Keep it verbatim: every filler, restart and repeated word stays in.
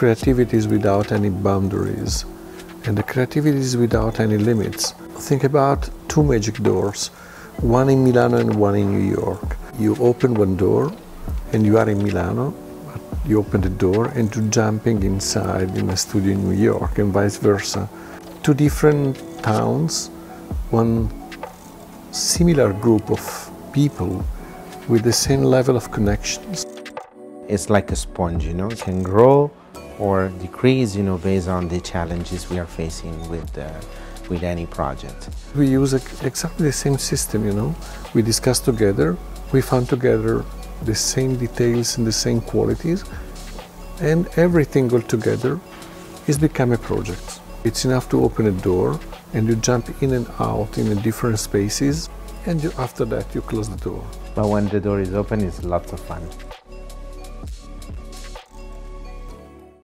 creativity is without any boundaries, and the creativity is without any limits. Think about two magic doors, one in Milano and one in New York. You open one door and you are in Milano, you open the door and you're jumping inside in a studio in New York, and vice versa. Two different towns, one similar group of people with the same level of connections. It's like a sponge, you know, it can grow or decrease, you know, based on the challenges we are facing with, uh, with any project. We use exactly the same system, you know. We discuss together, we found together the same details and the same qualities, and everything all together is become a project. It's enough to open a door and you jump in and out in different spaces, and you, after that you close the door. But when the door is open, it's lots of fun.